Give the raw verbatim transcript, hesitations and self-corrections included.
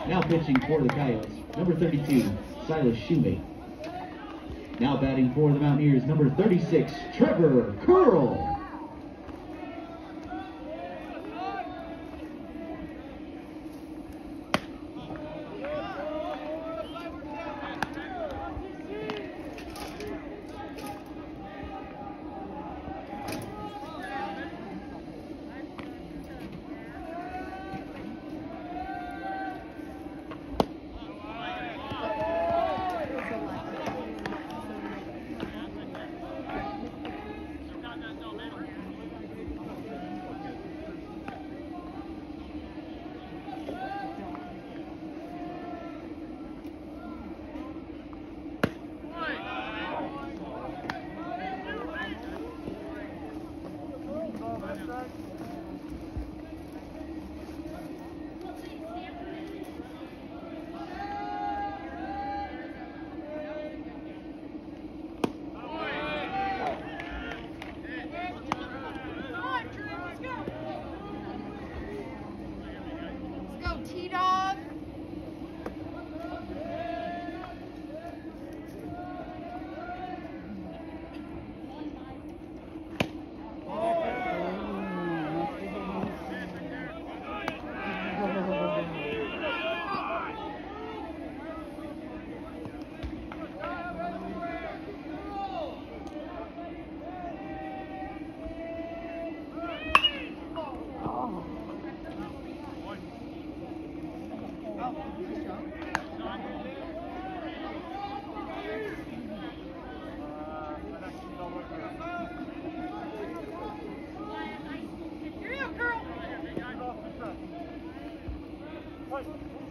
Now pitching for the Coyotes, number thirty-two, Silas Shoemate. Now batting for the Mountaineers, number thirty-six, Trevor Curl. T-Dog. Here you go, girl.